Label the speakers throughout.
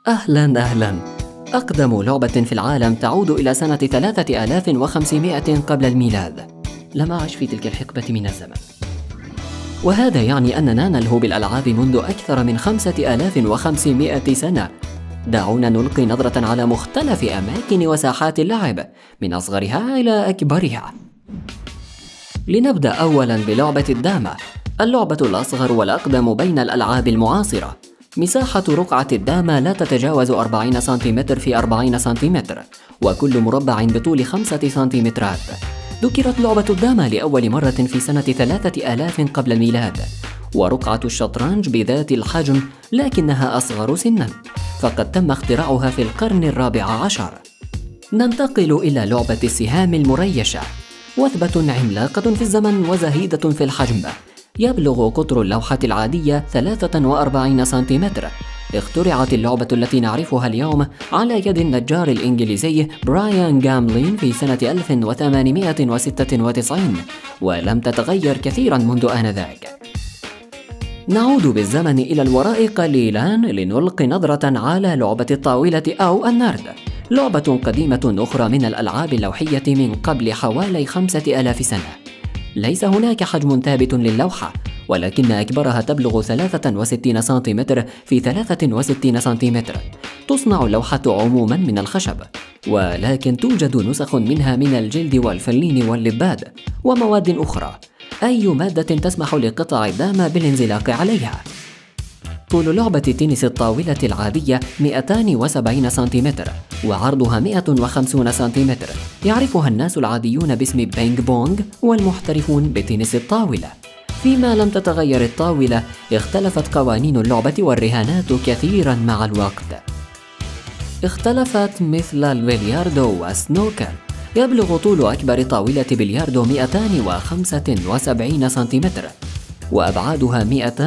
Speaker 1: أهلاً أهلاً. أقدم لعبة في العالم تعود إلى سنة 3500 قبل الميلاد. لم أعش في تلك الحقبة من الزمن، وهذا يعني أننا نلهو بالألعاب منذ أكثر من 5500 سنة. دعونا نلقي نظرة على مختلف أماكن وساحات اللعب من أصغرها إلى أكبرها. لنبدأ أولاً بلعبة الدامة، اللعبة الأصغر والأقدم بين الألعاب المعاصرة. مساحة رقعة الدامة لا تتجاوز 40 سنتيمتر في 40 سنتيمتر، وكل مربع بطول 5 سنتيمترات. ذكرت لعبة الدامة لأول مرة في سنة 3000 قبل الميلاد، ورقعة الشطرنج بذات الحجم لكنها أصغر سناً، فقد تم اختراعها في القرن الرابع عشر. ننتقل إلى لعبة السهام المريشة، وثبة عملاقة في الزمن وزهيدة في الحجم. يبلغ قطر اللوحة العادية 43 سنتيمتر. اخترعت اللعبة التي نعرفها اليوم على يد النجار الإنجليزي برايان جاملين في سنة 1896، ولم تتغير كثيرا منذ آنذاك. نعود بالزمن إلى الوراء قليلا لنلقي نظرة على لعبة الطاولة أو النرد، لعبة قديمة أخرى من الألعاب اللوحية من قبل حوالي 5000 سنة. ليس هناك حجم ثابت للوحة، ولكن أكبرها تبلغ 63 سنتيمتر في 63 سنتيمتر. تصنع اللوحة عموما من الخشب، ولكن توجد نسخ منها من الجلد والفلين واللباد ومواد أخرى، أي مادة تسمح لقطع الدامة بالانزلاق عليها. طول لعبة تنس الطاولة العادية 270 سنتيمتر، وعرضها 150 سنتيمتر. يعرفها الناس العاديون باسم بينج بونج، والمحترفون بتنس الطاولة. فيما لم تتغير الطاولة، اختلفت قوانين اللعبة والرهانات كثيرا مع الوقت. اختلفت مثل البلياردو والسنوكر. يبلغ طول أكبر طاولة بلياردو 275 سنتيمتر، وأبعادها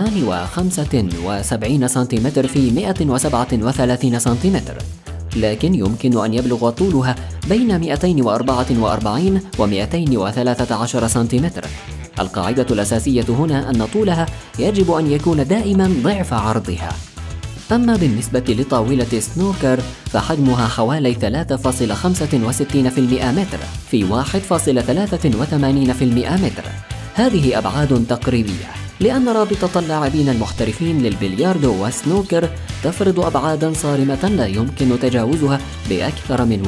Speaker 1: 275 سنتيمتر في 137 سنتيمتر، لكن يمكن أن يبلغ طولها بين 244 و 213 سنتيمتر. القاعدة الأساسية هنا أن طولها يجب أن يكون دائما ضعف عرضها. أما بالنسبة لطاولة السنوكر فحجمها حوالي 3.65 متر في 1.83 متر. هذه أبعاد تقريبية، لأن رابطة اللاعبين المحترفين للبلياردو والسنوكر تفرض أبعاداً صارمة لا يمكن تجاوزها بأكثر من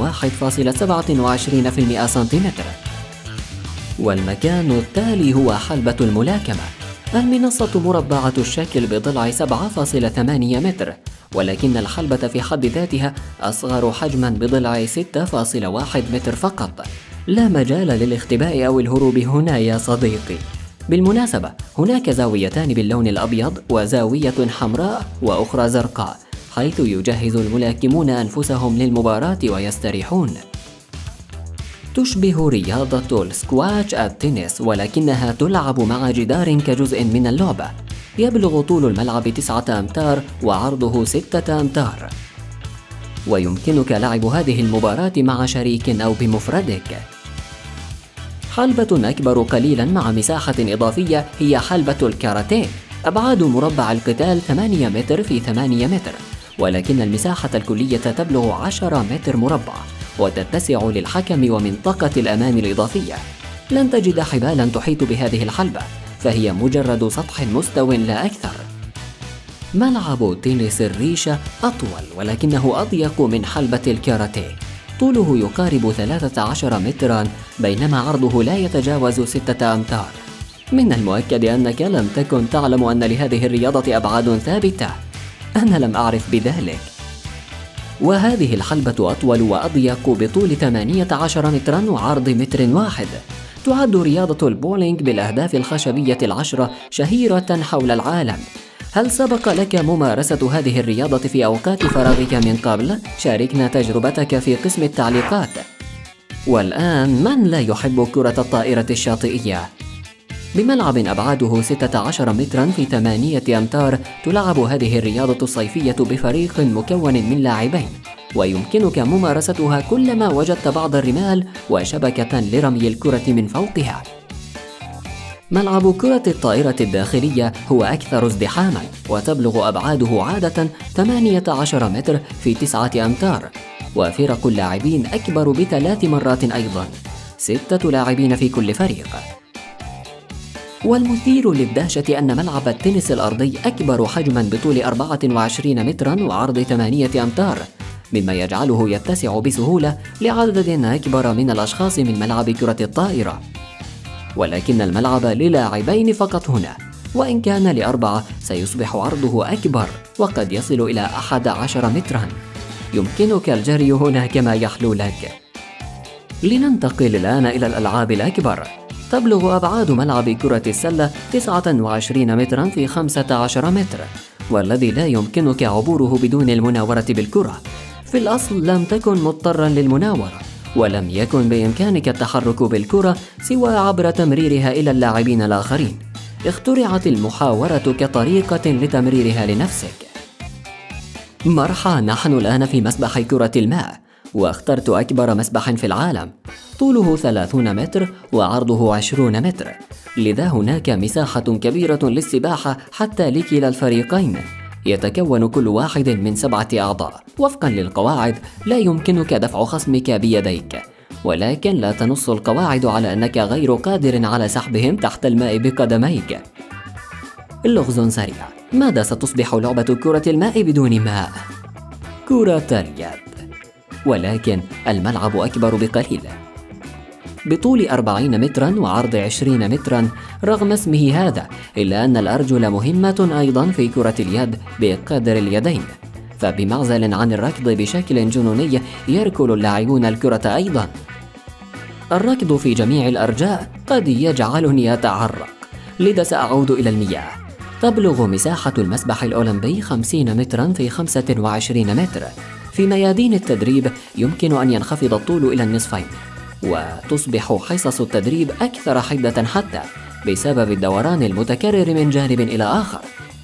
Speaker 1: 1.27 سنتيمتر. والمكان التالي هو حلبة الملاكمة. المنصة مربعة الشكل بضلع 7.8 متر، ولكن الحلبة في حد ذاتها أصغر حجماً بضلع 6.1 متر فقط. لا مجال للاختباء أو الهروب هنا يا صديقي. بالمناسبة، هناك زاويتان باللون الأبيض وزاوية حمراء وأخرى زرقاء، حيث يجهز الملاكمون أنفسهم للمباراة ويستريحون. تشبه رياضة السكواتش التنس، ولكنها تلعب مع جدار كجزء من اللعبة. يبلغ طول الملعب 9 أمتار وعرضه 6 أمتار، ويمكنك لعب هذه المباراة مع شريك أو بمفردك. حلبة أكبر قليلا مع مساحة إضافية هي حلبة الكاراتيه. أبعاد مربع القتال 8 متر في 8 متر، ولكن المساحة الكلية تبلغ 10 متر مربع، وتتسع للحكم ومنطقة الأمان الإضافية. لن تجد حبالا تحيط بهذه الحلبة، فهي مجرد سطح مستو لا أكثر. ملعب تنس الريشة أطول، ولكنه أضيق من حلبة الكاراتيه. طوله يقارب 13 مترا، بينما عرضه لا يتجاوز 6 أمتار. من المؤكد أنك لم تكن تعلم أن لهذه الرياضة أبعاد ثابتة. أنا لم أعرف بذلك. وهذه الحلبة أطول وأضيق بطول 18 مترا وعرض متر واحد. تعد رياضة البولينج بالأهداف الخشبية 10 شهيرة حول العالم. هل سبق لك ممارسة هذه الرياضة في أوقات فراغك من قبل؟ شاركنا تجربتك في قسم التعليقات. والآن، من لا يحب كرة الطائرة الشاطئية؟ بملعب أبعاده 16 مترا في 8 أمتار، تلعب هذه الرياضة الصيفية بفريق مكون من لاعبين، ويمكنك ممارستها كلما وجدت بعض الرمال وشبكة لرمي الكرة من فوقها. ملعب كرة الطائرة الداخلية هو أكثر ازدحاماً، وتبلغ أبعاده عادة 18 متر في 9 أمتار، وفرق اللاعبين أكبر ب3 مرات أيضاً، 6 لاعبين في كل فريق. والمثير للدهشة أن ملعب التنس الأرضي أكبر حجماً بطول 24 متراً وعرض 8 أمتار، مما يجعله يتسع بسهولة لعدد أكبر من الأشخاص من ملعب كرة الطائرة. ولكن الملعب للاعبين فقط هنا، وإن كان ل4 سيصبح عرضه أكبر وقد يصل إلى 11 متراً. يمكنك الجري هنا كما يحلو لك. لننتقل الآن إلى الألعاب الأكبر. تبلغ أبعاد ملعب كرة السلة 29 متراً في 15 متر، والذي لا يمكنك عبوره بدون المناورة بالكرة. في الأصل لم تكن مضطراً للمناورة، ولم يكن بإمكانك التحرك بالكرة سوى عبر تمريرها إلى اللاعبين الآخرين. اخترعت المحاورة كطريقة لتمريرها لنفسك. مرحى، نحن الآن في مسبح كرة الماء، واخترت أكبر مسبح في العالم. طوله 30 متر وعرضه 20 متر، لذا هناك مساحة كبيرة للسباحة حتى لكلا الفريقين. يتكون كل واحد من 7 أعضاء. وفقا للقواعد لا يمكنك دفع خصمك بيديك، ولكن لا تنص القواعد على أنك غير قادر على سحبهم تحت الماء بقدميك. لغز سريع: ماذا ستصبح لعبة كرة الماء بدون ماء؟ كرة اليد. ولكن الملعب أكبر بقليل، بطول 40 متراً وعرض 20 متراً. رغم اسمه هذا، إلا أن الأرجل مهمة أيضاً في كرة اليد بقدر اليدين، فبمعزل عن الركض بشكل جنوني يركل اللاعبون الكرة أيضاً. الركض في جميع الأرجاء قد يجعلني أتعرق، لذا سأعود إلى المياه. تبلغ مساحة المسبح الأولمبي 50 متراً في 25 متر. في ميادين التدريب يمكن أن ينخفض الطول إلى النصفين، وتصبح حصص التدريب أكثر حدة حتى بسبب الدوران المتكرر من جانب إلى آخر.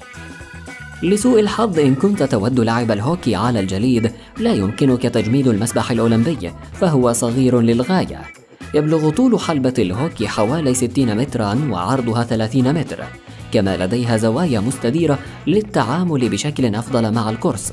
Speaker 1: لسوء الحظ، إن كنت تود لعب الهوكي على الجليد لا يمكنك تجميد المسبح الأولمبي، فهو صغير للغاية. يبلغ طول حلبة الهوكي حوالي 60 متراً وعرضها 30 متر، كما لديها زوايا مستديرة للتعامل بشكل أفضل مع القرص.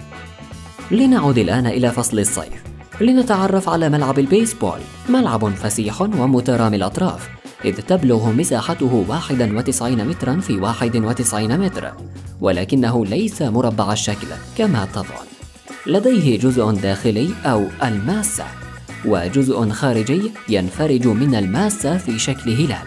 Speaker 1: لنعد الآن إلى فصل الصيف لنتعرف على ملعب البيسبول. ملعب فسيح ومترامي الأطراف، إذ تبلغ مساحته 91 متراً في 91 متر، ولكنه ليس مربع الشكل كما تظن. لديه جزء داخلي أو الماسة، وجزء خارجي ينفرج من الماسة في شكل هلال.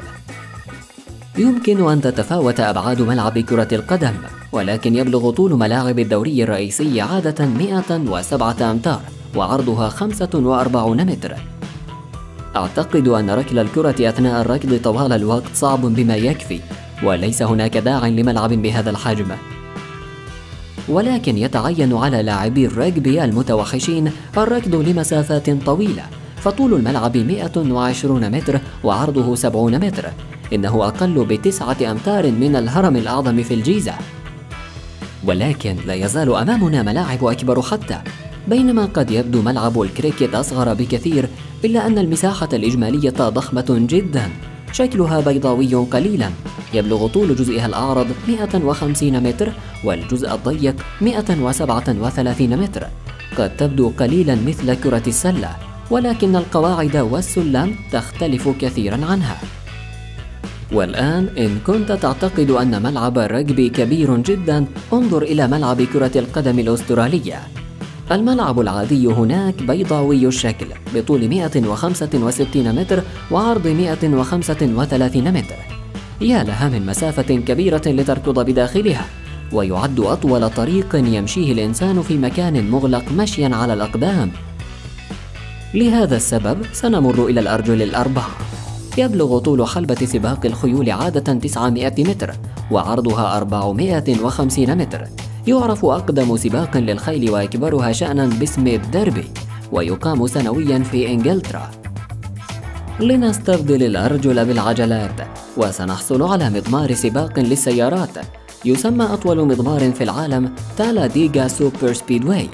Speaker 1: يمكن أن تتفاوت أبعاد ملعب كرة القدم، ولكن يبلغ طول ملاعب الدوري الرئيسي عادة 107 أمتار وعرضها 45 متر. أعتقد أن ركل الكرة أثناء الركض طوال الوقت صعب بما يكفي، وليس هناك داع لملعب بهذا الحجم. ولكن يتعين على لاعبي الرجبي المتوحشين الركض لمسافات طويلة، فطول الملعب 120 متر وعرضه 70 متر. إنه أقل ب9 أمتار من الهرم الأعظم في الجيزة. ولكن لا يزال أمامنا ملاعب أكبر حتى. بينما قد يبدو ملعب الكريكت أصغر بكثير، إلا أن المساحة الإجمالية ضخمة جدا، شكلها بيضاوي قليلا. يبلغ طول جزئها الأعرض 150 متر والجزء الضيق 137 متر. قد تبدو قليلا مثل كرة السلة، ولكن القواعد والسلم تختلف كثيرا عنها. والآن إن كنت تعتقد أن ملعب الرجبي كبير جدا، انظر إلى ملعب كرة القدم الأسترالية. الملعب العادي هناك بيضاوي الشكل بطول 165 متر وعرض 135 متر. يا لها من مسافة كبيرة لتركض بداخلها، ويعد أطول طريق يمشيه الإنسان في مكان مغلق مشيا على الأقدام. لهذا السبب سنمر إلى الأرجل الأربعة. يبلغ طول حلبة سباق الخيول عادة 900 متر وعرضها 450 متر. يعرف أقدم سباق للخيل وأكبرها شأنا باسم الديربي، ويقام سنويا في إنجلترا. لنستبدل الأرجل بالعجلات، وسنحصل على مضمار سباق للسيارات يسمى أطول مضمار في العالم تالا ديغا سوبر سبيدواي.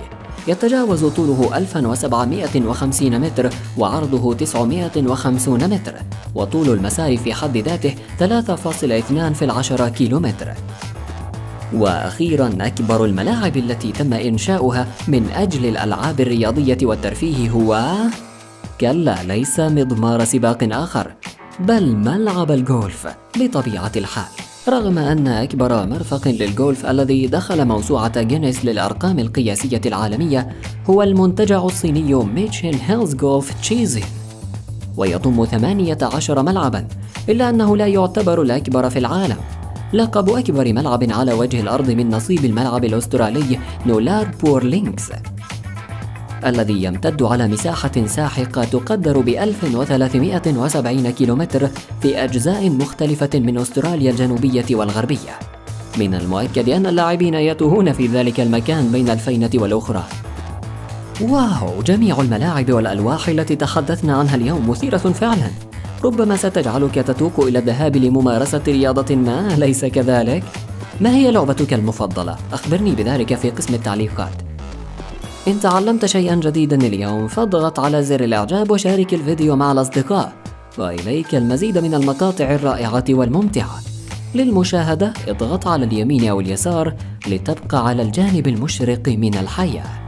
Speaker 1: يتجاوز طوله 1750 متر وعرضه 950 متر، وطول المسار في حد ذاته 3.2 كيلومتر. وأخيرا، أكبر الملاعب التي تم إنشاؤها من أجل الألعاب الرياضية والترفيه هو كلا، ليس مضمار سباق آخر، بل ملعب الجولف بطبيعة الحال. رغم أن أكبر مرفق للجولف الذي دخل موسوعة جينيس للأرقام القياسية العالمية هو المنتجع الصيني ميتشن هيلز جولف تشيزين، ويضم 18 ملعبا، إلا أنه لا يعتبر الأكبر في العالم. لقب أكبر ملعب على وجه الأرض من نصيب الملعب الأسترالي نولار بورلينكس، الذي يمتد على مساحة ساحقة تقدر ب 1370 كيلومتر في أجزاء مختلفة من أستراليا الجنوبية والغربية. من المؤكد أن اللاعبين يتوهون في ذلك المكان بين الفينة والأخرى. واو، جميع الملاعب والألواح التي تحدثنا عنها اليوم مثيرة فعلا، ربما ستجعلك تتوق إلى الذهاب لممارسة رياضة ما، أليس كذلك؟ ما هي لعبتك المفضلة؟ أخبرني بذلك في قسم التعليقات. إن تعلمت شيئا جديدا اليوم فاضغط على زر الإعجاب وشارك الفيديو مع الأصدقاء، وإليك المزيد من المقاطع الرائعة والممتعة. للمشاهدة اضغط على اليمين أو اليسار لتبقى على الجانب المشرق من الحياة.